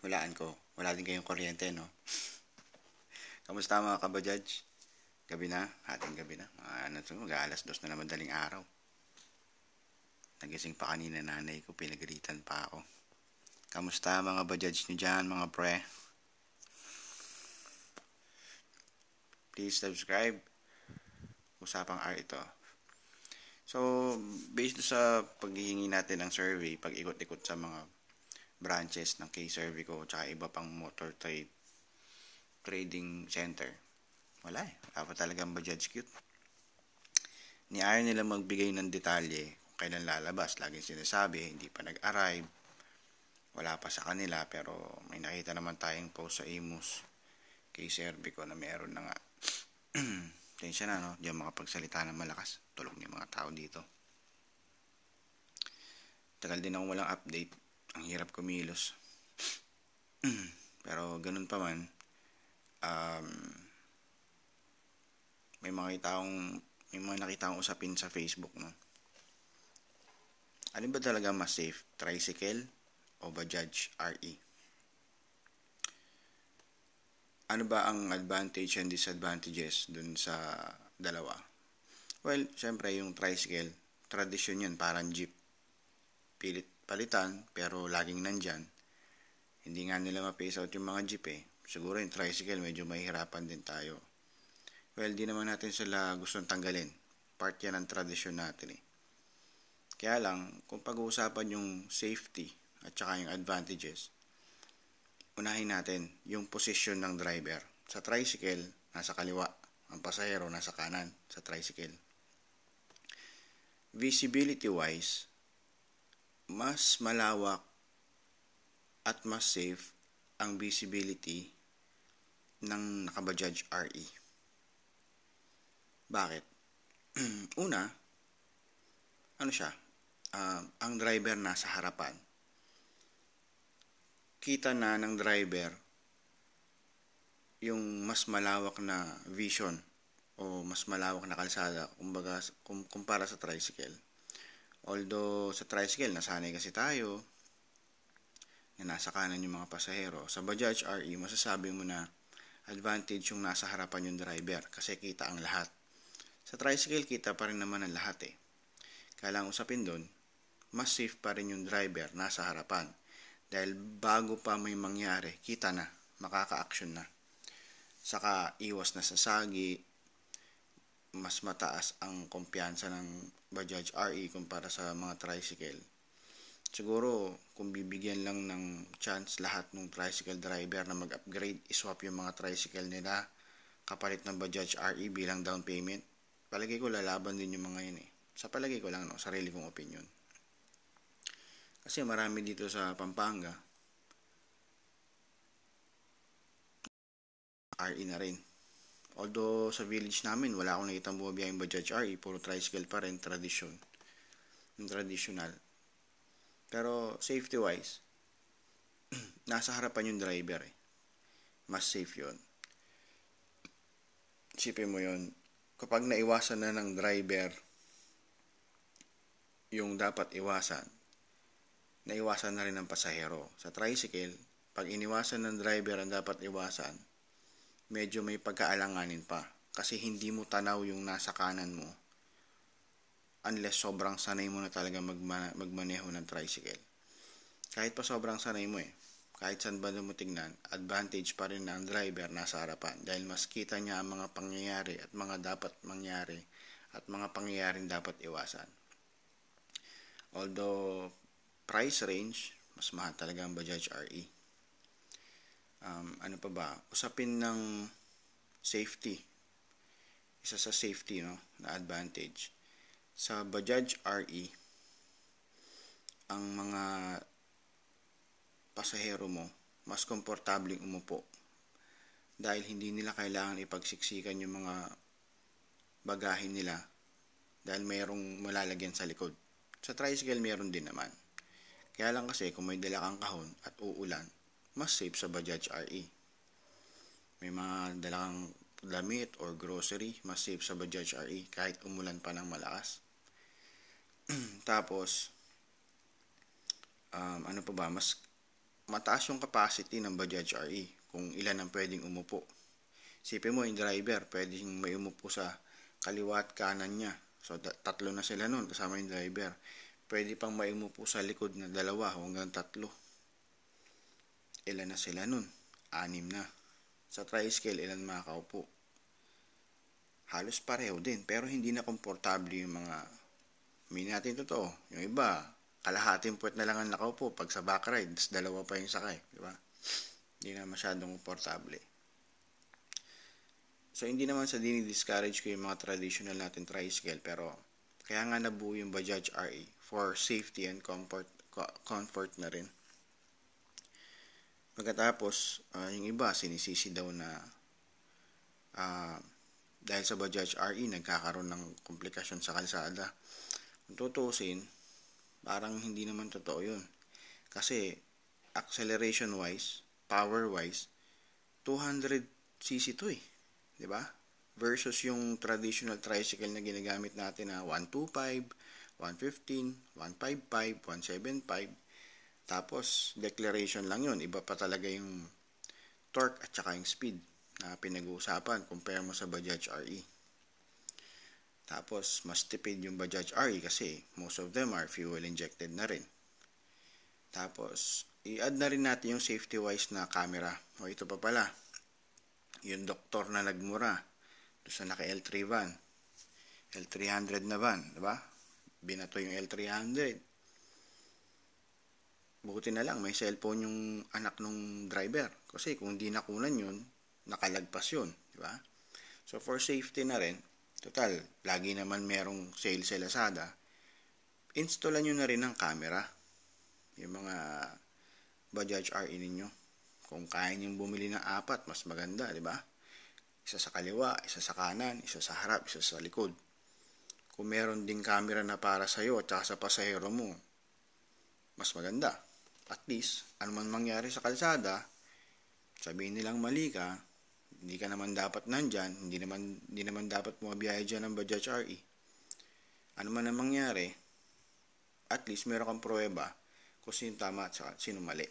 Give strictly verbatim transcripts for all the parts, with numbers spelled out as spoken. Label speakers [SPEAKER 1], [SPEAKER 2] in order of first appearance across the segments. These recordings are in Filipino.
[SPEAKER 1] Hulaan ko. Wala din kayong kuryente, no? Kamusta mga kabajaj? Gabi na? Ating gabi na. Mga ano to, mag-aalas dos na naman daling araw. Nagising pa kanina nanay ko, pinagalitan pa ako. Kamusta mga bajaj nyo dyan, mga pre? Please subscribe. Usapang R ito. So, based sa paghihingi natin ng survey, pag-ikot-ikot sa mga branches ng K-Survey ko, tsaka iba pang motor trade trading center. Wala eh. Wala pa talagang Bajaj cute. Ni ayaw nila magbigay ng detalye kung kailan lalabas. Laging sinasabi, hindi pa nag-arrive. Wala pa sa kanila, pero may nakita naman tayong post sa Imus K-Survey ko na meron na nga. Tensya na, no? Diyan makapagsalita ng malakas. Tulog niya mga tao dito. Tagal din akong walang update. Ang hirap kumilos. Pero ganun pa man, um, may mga taong may mga nakita akong usapin sa Facebook, no? Alin ba talaga mas safe? Tricycle o Bajaj R E? Ano ba ang advantage and disadvantages dun sa dalawa? Well, syempre yung tricycle, tradisyon yun, parang jeep. Pilit palitan, pero laging nandyan. Hindi nga nila ma-phase out yung mga jeep eh. Siguro yung tricycle, medyo mahihirapan din tayo. Well, di naman natin sila gustong tanggalin. Part yan ng tradisyon natin eh. Kaya lang, kung pag-uusapan yung safety at saka yung advantages, unahin natin yung position ng driver. Sa tricycle, nasa kaliwa. Ang pasahero, nasa kanan sa tricycle. Visibility-wise, mas malawak at mas safe ang visibility ng naka-Bajaj R E. Bakit? Una, ano siya? Uh, ang driver nasa harapan. Kita na ng driver yung mas malawak na vision o mas malawak na kalsada kumbaga kumpara sa tricycle. Although sa tricycle nasanay kasi tayo na nasa kanan yung mga pasahero, sa Bajaj R E masasabi mo na advantage yung nasa harapan yung driver kasi kita ang lahat. Sa tricycle kita pa rin naman ang lahat eh. Kaya lang usapin doon, mas safe pa rin yung driver nasa harapan. Dahil bago pa may mangyari, kita na, makaka-action na. Saka iwas na sa sagi, mas mataas ang kumpiyansa ng Bajaj R E kumpara sa mga tricycle. Siguro, kung bibigyan lang ng chance lahat ng tricycle driver na mag-upgrade, iswap yung mga tricycle nila kapalit ng Bajaj R E bilang down payment, palagay ko lalaban din yung mga yun eh. Sa palagay ko lang, no, sarili kong opinion. Kasi marami dito sa Pampanga, R E na rin. Although sa village namin, wala akong nakitang bumabiyahing Bajaj R E, puro tricycle pa rin, tradisyon. Yung traditional. Pero safety-wise, nasa harapan yung driver eh. Mas safe yun. Isipin mo yun, kapag naiwasan na ng driver yung dapat iwasan, naiwasan na rin ng pasahero. Sa tricycle, pag iniwasan ng driver ang dapat iwasan, medyo may pagkaalanganin pa. Kasi hindi mo tanaw yung nasa kanan mo unless sobrang sanay mo na talaga magma- magmaneho ng tricycle. Kahit pa sobrang sanay mo eh. Kahit saan ba mo tingnan, advantage pa rin na ang driver nasa harapan dahil mas kita niya ang mga pangyayari at mga dapat mangyari at mga pangyayaring dapat iwasan. Although price range, mas mahal talaga ang Bajaj R E. Um, ano pa ba? Usapin ng safety. Isa sa safety, no, na advantage. Sa Bajaj R E, ang mga pasahero mo, mas komportabling umupo. Dahil hindi nila kailangan ipagsiksikan yung mga bagahin nila dahil mayroong malalagyan sa likod. Sa tricycle, mayroon din naman. Kaya lang kasi kung may dala kang kahon at uulan, mas safe sa Bajaj R E. May mga dala kang damit or grocery, mas safe sa Bajaj R E kahit umulan pa ng malakas. Tapos, um, ano pa ba, mas mataas yung capacity ng Bajaj R E kung ilan ang pwedeng umupo. Sipin mo, yung driver, pwedeng may umupo sa kaliwa at kanan niya. So, tatlo na sila nun, kasama yung driver. Pwede pang may umupo sa likod na dalawa hanggang tatlo. Ilan na sila nun? Anim na. Sa tricycle, ilan makakaupo? Halos pareho din, pero hindi na komportable yung mga, hindi natin totoo. Yung iba, kalahating puwet na lang ang nakaupo pag sa back ride, dalawa pa yung sakay, di ba? Hindi na masyadong komportable. So, hindi naman sa dini-discourage ko yung mga traditional natin tricycle, pero kaya nga nabuo yung Bajaj R E for safety and comfort comfort na rin. Pagkatapos, uh, yung iba sinisisi daw na uh, dahil sa Bajaj R E nagkakaroon ng komplikasyon sa kalsada. Kung tutuusin, parang hindi naman totoo yun. Kasi acceleration wise, power wise, two hundred c c to eh. Diba? Versus yung traditional tricycle na ginagamit natin na one twenty-five, one fifteen, one fifty-five, one seventy-five. Tapos, declaration lang yun. Iba pa talaga yung torque at saka yung speed na pinag-uusapan. Compare mo sa Bajaj R E. Tapos, mas tipid yung Bajaj R E kasi most of them are fuel injected na rin. Tapos, i-add na rin natin yung safety-wise na camera. O ito pa pala. Yung doktor na nagmura doon sa naka L three van. L three hundred na van. Diba? Binato yung L three hundred. Buti na lang, may cellphone yung anak nung driver. Kasi kung di nakunan yun, nakalagpas yun. Diba? So, for safety na rin, total, lagi naman merong sale sa Lazada, installan nyo na rin ng camera. Yung mga Bajaj R E ninyo. Kung kaya nyo bumili ng apat, mas maganda, diba? Isa sa kaliwa, isa sa kanan, isa sa harap, isa sa likod. Kung meron ding camera na para sa'yo at saka sa pasahero mo, mas maganda. At least, ano man mangyari sa kalsada, sabihin nilang mali ka, hindi ka naman dapat nandyan, hindi naman, hindi naman dapat bumabiyahe dyan ng Bajaj R E. Ano man ang mangyari, at least meron kang pruweba kung sino tama at sino mali.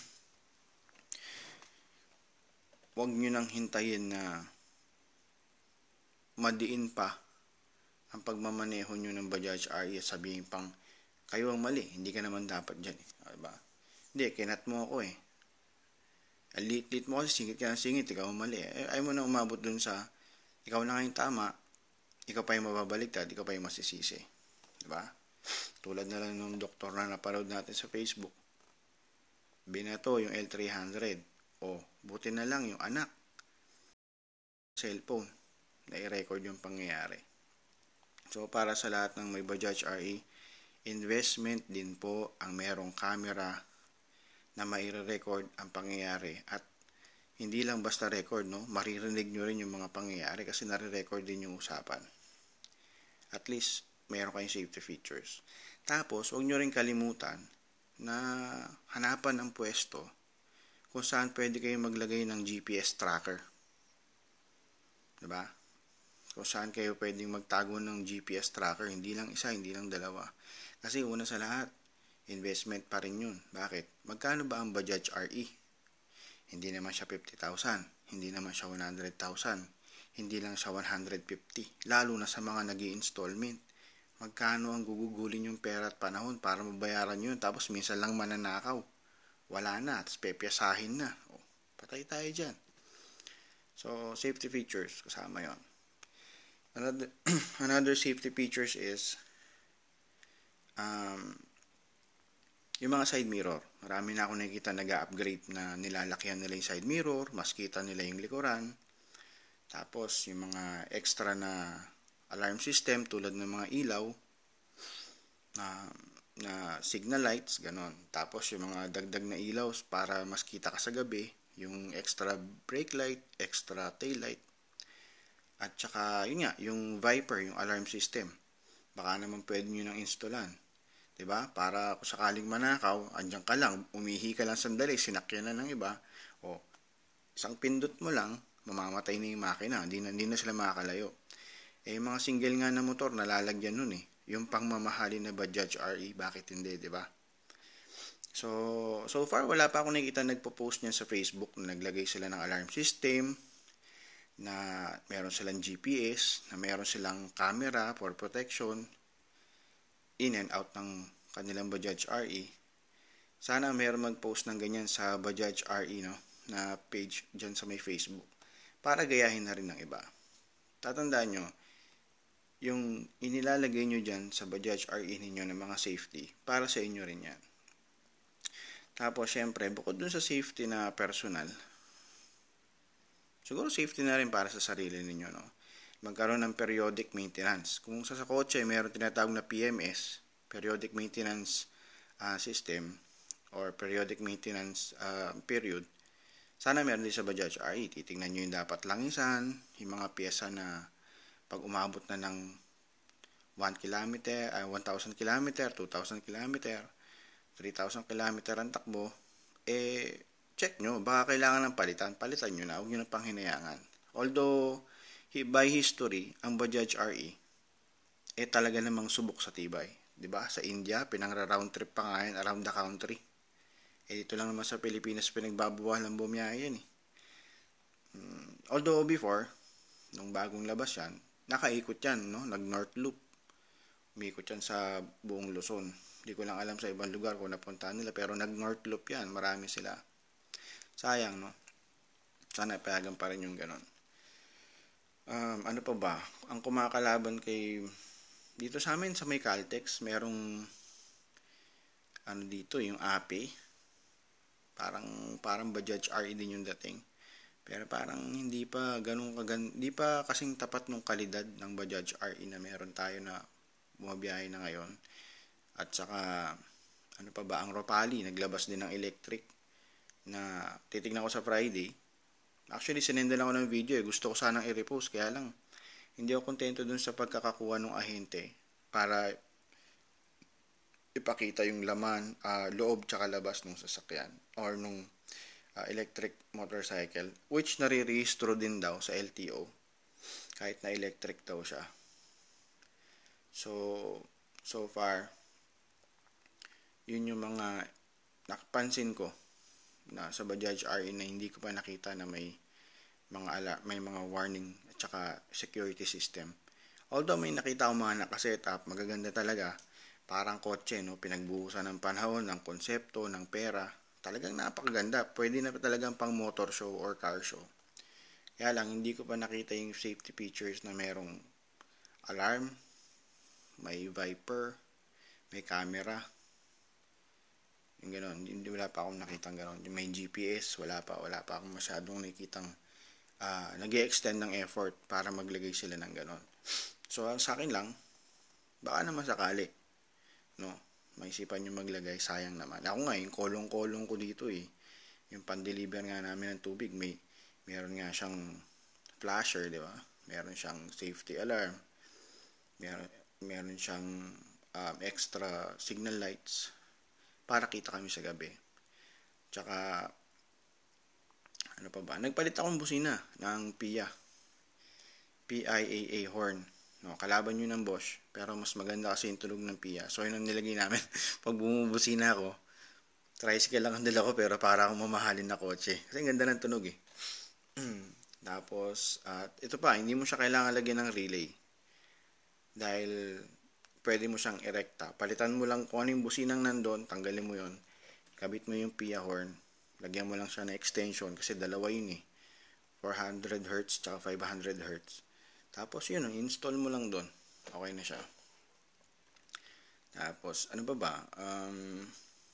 [SPEAKER 1] Huwag nyo nang hintayin na madiin pa ang pagmamaneho nyo ng Bajaj R E at sabihin pang, kayo ang mali, hindi ka naman dapat dyan. Eh. Diba? Hindi, kinat mo ako eh. Lit-lit mo kasi, singit ka ng singit, ikaw ang mali. Eh, ayaw mo na umabot dun sa, ikaw na ngayong tama, ikaw pa yung mababaliktad, ikaw pa yung masisisi. Diba? Tulad na lang ng doktor na naparod natin sa Facebook. Binato yung L three hundred. O, buti na lang yung anak. Cellphone. Na i-record yung pangyayari. So, para sa lahat ng may Bajaj R E, investment din po ang merong camera na maire-record ang pangyayari. At hindi lang basta record, no? Maririnig nyo rin yung mga pangyayari kasi nare-record din yung usapan. At least, meron kayong safety features. Tapos, huwag nyo rin kalimutan na hanapan ng pwesto kung saan pwede kayo maglagay ng G P S tracker. Diba? Kung saan kayo pwedeng magtago ng G P S tracker, hindi lang isa, hindi lang dalawa. Kasi una sa lahat, investment pa rin yun. Bakit? Magkano ba ang Bajaj R E? Hindi naman siya fifty thousand, hindi naman siya one hundred thousand, hindi lang siya one hundred fifty. Lalo na sa mga nag-i-installment. Magkano ang gugugulin yung pera at panahon para mabayaran yun, tapos minsan lang mananakaw. Wala na, tapos pepiyasahin na. O, patay tayo dyan. So, safety features, kasama yon. Another, another safety features is um, yung mga side mirror. Marami na ako nakikita nag-upgrade na nilalakyan nila yung side mirror, mas kita nila yung likuran. Tapos, yung mga extra na alarm system tulad ng mga ilaw, na na signal lights, ganon. Tapos yung mga dagdag na ilaw para mas kita ka sa gabi, yung extra brake light, extra tail light. At saka yun nga, yung Viper, yung alarm system. Baka naman pwede nyo nang installan. Diba? Para kung sakaling manakaw, andyan ka lang, umihi ka lang sandali, sinakyan na ng iba, o isang pindot mo lang, mamamatay na yung makina, hindi na, hindi na sila makakalayo. Eh, yung mga single nga na motor, nalalagyan nun eh. Yung pangmamahali na Bajaj R E, bakit hindi, di ba? So, so far wala pa akong nakikita nagpo-post niyan sa Facebook na naglagay sila ng alarm system, na meron silang G P S, na meron silang camera for protection in and out ng kanilang Bajaj R E. Sana meron mag-post ng ganyan sa Bajaj R E, no, na page dyan sa may Facebook para gayahin na rin ng iba. Tatandaan nyo, yung inilalagay nyo dyan sa Bajaj R E ninyo ng mga safety, para sa inyo rin yan. Tapos, syempre, bukod dun sa safety na personal, siguro safety na rin para sa sarili ninyo, no? Magkaroon ng periodic maintenance. Kung sa, sa kotse, mayroon tinatawag na P M S, periodic maintenance uh, system, or periodic maintenance uh, period, sana meron din sa Bajaj R E. Titingnan nyo yung dapat langisan, yung mga pyesa na pag umabot na ng one kilometer, uh, one thousand kilometer, two thousand kilometer, three thousand kilometer ang takbo, eh, check nyo. Baka kailangan ng palitan. Palitan nyo na. Huwag nyo na pang hinayangan. Although, by history, ang Bajaj R E, eh talaga namang subok sa tibay. Diba? Sa India, pinangra-round trip pa nga yan around the country. Eh, dito lang naman sa Pilipinas, pinagbabawahan ng bumiyaya yan eh. Hmm, although before, nung bagong labas yan, nakaikot yan, no? Nag-North Loop. Umikot yan sa buong Luzon. Hindi ko lang alam sa ibang lugar kung napuntahan nila, pero nag-North Loop yan. Marami sila. Sayang, no? Sana ipayagan pa rin yung ganon. Um, ano pa ba? Ang kumakalaban kay... Dito sa amin, sa may Caltex, merong... Ano dito, yung A P E. Parang, parang Bajaj R E din yung dating. Pero parang hindi pa ganun kagan, hindi pa kasing tapat ng kalidad ng Bajaj R E na meron tayo na bumabiyahe na ngayon. At saka ano pa ba, ang Ropali naglabas din ng electric na titignan ko sa Friday. Actually sinenda lang ako ng video eh. Gusto ko sanang i-repost kaya lang hindi ako kontento dun sa pagkakakuha ng ahente para ipakita yung laman, uh, loob tsaka labas ng sasakyan or nung Uh, electric motorcycle, which nare-rehistro din daw sa L T O kahit na electric daw siya. So, so far yun yung mga nakapansin ko na sa Bajaj R E na hindi ko pa nakita na may mga ala, may mga warning at saka security system. Although may nakita akong mga nakasetup, magaganda talaga, parang kotse, no? Pinagbuhusan ng panahon, ng konsepto, ng pera. Talagang napakaganda. Pwede na talagang pang motor show or car show. Kaya lang, hindi ko pa nakita yung safety features na merong alarm, may Viper, may camera. Yung gano'n. Hindi, wala pa akong nakitang gano'n. May G P S, wala pa. Wala pa akong masyadong nakitang uh, nag-i-extend ng effort para maglagay sila ng gano'n. So, sa akin lang, baka naman sakali. No? Maisipan nyo maglagay, sayang naman. Ako nga, yung kolong-kolong ko dito eh. Yung pan-deliver nga namin ng tubig, may meron nga siyang flasher, di ba? Meron siyang safety alarm. Meron, meron siyang um, extra signal lights para kita kami sa gabi. Tsaka, ano pa ba? Nagpalit akong busina ng P I A. P I A A horn. No, kalaban yun ng Bosch, pero mas maganda kasi yung tunog ng P I A. So, yun ang nilagay namin. Pag bumubusina ako, tricycle lang ang dala ko, pero para akong mamahalin na kotse. Kasi ang ganda ng tunog eh. Tapos, at uh, ito pa, hindi mo siya kailangan lagyan ng relay. Dahil, pwede mo siyang erekta. Palitan mo lang kung ano yung businang nandun, tanggalin mo yun. Kabit mo yung P I A horn. Lagyan mo lang siya ng extension, kasi dalawa yun eh. four hundred hertz, tsaka five hundred hertz. Tapos yun, install mo lang doon. Okay na siya. Tapos, ano ba ba? Um,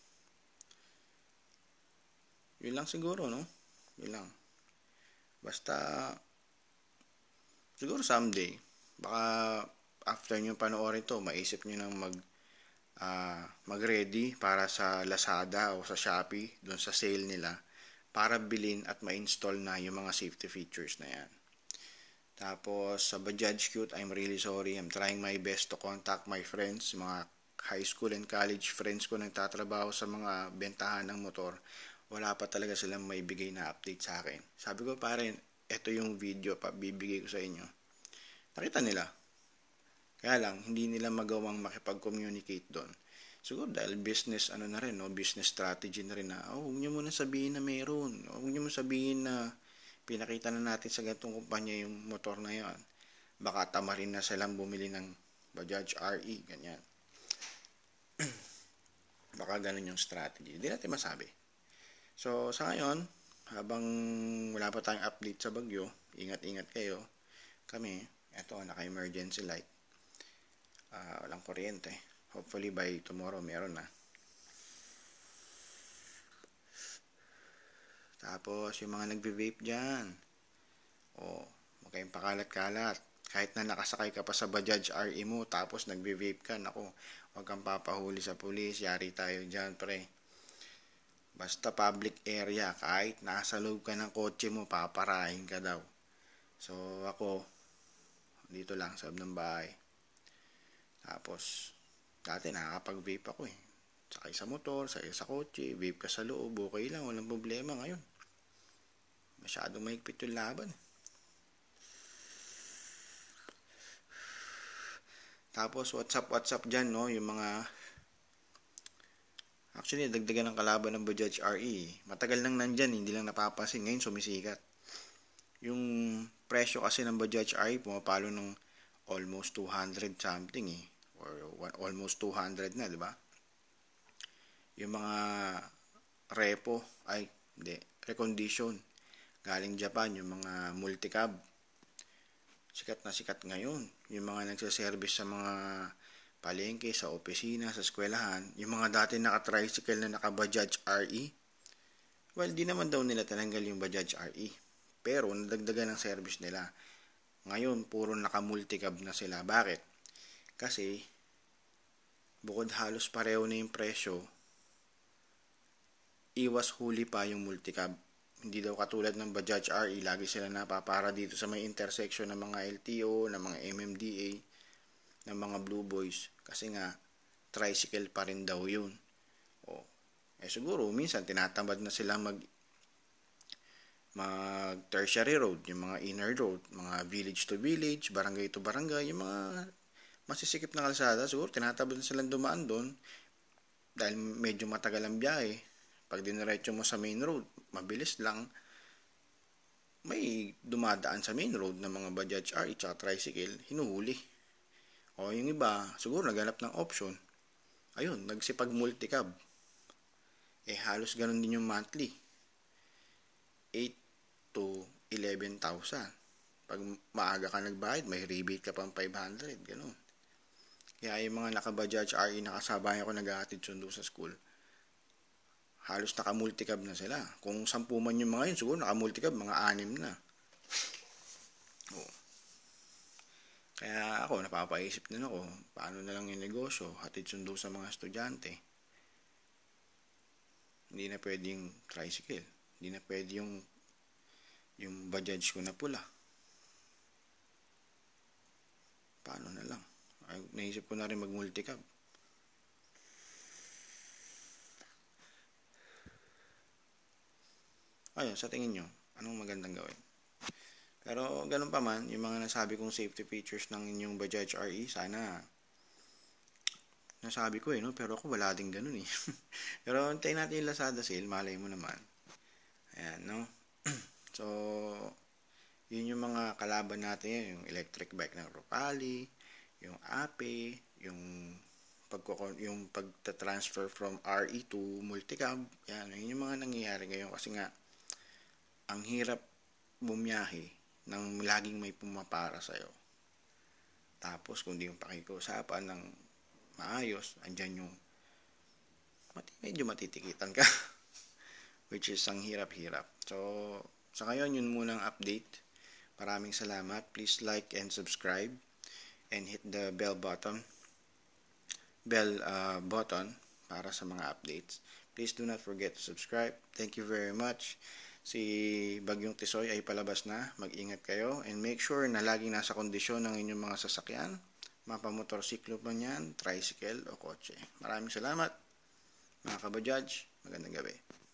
[SPEAKER 1] yun lang siguro, no? Yun lang. Basta, siguro someday, baka after nyo panoorin ito, maisip nyo nang mag, uh, mag-ready para sa Lazada o sa Shopee, doon sa sale nila, para bilhin at ma-install na yung mga safety features na yan. Tapos, sa Bajaj Cute, I'm really sorry. I'm trying my best to contact my friends, mga high school and college friends ko nagtatrabaho sa mga bentahan ng motor. Wala pa talaga silang may bigay na update sa akin. Sabi ko, pare, ito yung video pa bibigay ko sa inyo. Nakita nila. Kaya lang, hindi nila magawang makipag-communicate doon. siguro dahil business ano na rin, no? Business strategy na rin na, oh, huwag nyo muna sabihin na meron. Huwag nyo muna sabihin na pinakita na natin sa ganitong kumpanya yung motor na yan. Baka tamarin na silang bumili ng Bajaj R E, ganyan. Baka ganun yung strategy. Hindi natin masabi. So, sa ngayon, habang wala pa tayong update sa bagyo, ingat-ingat kayo. Kami, eto, naka-emergency light. Uh, walang kuryente. Hopefully by tomorrow meron na. Tapos, yung mga nagbe-vape dyan, oh, huwag kayong pakalat-kalat. Kahit na nakasakay ka pa sa Bajaj R E mo, tapos nagbe-vape ka, naku, huwag kang papahuli sa pulis, yari tayo dyan, pre. Basta public area, kahit nasa loob ka ng kotse mo, paparahin ka daw. So, ako, dito lang sa loob ng bahay. Tapos, dati nakakapag-vape ako eh. Sakay sa motor, sakay sa kotse, vape ka sa loob, okay lang, walang problema ngayon. Masyadong mahigpit yung laban. Tapos, WhatsApp, WhatsApp dyan, no? Yung mga... Actually, dagdagan ng kalaban ng Bajaj R E. Matagal nang nandyan, hindi lang napapansin. Ngayon, sumisikat. Yung presyo kasi ng Bajaj R E, pumapalo ng almost two hundred something eh. Or one, almost two hundred na, di ba? Yung mga repo, ay, hindi, recondition. Galing Japan, yung mga multicab. Sikat na sikat ngayon. Yung mga nagsaservice sa mga palengke, sa opisina, sa eskwelahan, yung mga dati naka-tricycle na naka-Bajaj R E, well, di naman daw nila tinanggal yung Bajaj R E. Pero, nadagdagan ng service nila. Ngayon, puro naka-multicab na sila. Bakit? Kasi, bukod halos pareho na yung presyo, iwas huli pa yung multicab. Hindi daw katulad ng Bajaj R E, lagi sila napapara dito sa may intersection ng mga L T O, ng mga M M D A, ng mga Blue Boys. Kasi nga, tricycle pa rin daw yun. O, eh siguro, minsan tinatamad na sila mag mag tertiary road, yung mga inner road, mga village to village, barangay to barangay, yung mga masisikip na kalsada, siguro tinatamad na silang dumaan doon dahil medyo matagal ang biyahe. Pag diniretso mo sa main road, mabilis lang, may dumadaan sa main road ng mga Bajaj R E at tricycle, hinuhuli. O yung iba, siguro naghanap ng option. Ayun, nagsipag multicab. Eh halos ganun din yung monthly. eight to eleven thousand. Pag maaga ka nagbayad, may rebate ka pang five hundred, ganun. Kaya yung mga naka-Bajaj R E nakasabay ako nag-aatid sundo sa school, halos naka-multicab na sila. Kung sampu man yung mga yun, siguro naka-multicab, mga anim na. Oo. Kaya ako, napapaisip din ako, paano na lang yung negosyo, hatid sundo sa mga estudyante. Hindi na pwedeng tricycle. Hindi na pwede yung, yung Bajaj ko na pula. Paano na lang? Ay, naisip ko na rin mag-multicab. Ayun, sa tingin nyo, anong magandang gawin? Pero ganun pa man, yung mga nasabi kong safety features ng inyong Bajaj R E, sana nasabi ko eh, no? Pero ako wala din ganun eh. Pero antayin natin yung Lazada sale, malay mo naman. Ayan, no? So, yun yung mga kalaban natin, yung electric bike ng Rupali, yung A P E, yung pagko yung pagta-transfer from R E to multicab. Yan, yun yung mga nangyayari ngayon kasi nga ang hirap bumiyahe nang laging may pumapara sa'yo. Tapos, kung di yung pakikiusapan ng maayos, andyan yung medyo matitikitan ka. Which is ang hirap-hirap. So, sa ngayon, yun munang update. Maraming salamat. Please like and subscribe and hit the bell button. Bell uh, button para sa mga updates. Please do not forget to subscribe. Thank you very much. Si Bagyong Tisoy ay palabas na. Mag-ingat kayo and make sure na laging nasa kondisyon ng inyong mga sasakyan. Mapamotorsiklo man yan, tricycle o kotse. Maraming salamat mga kabajaj. Magandang gabi.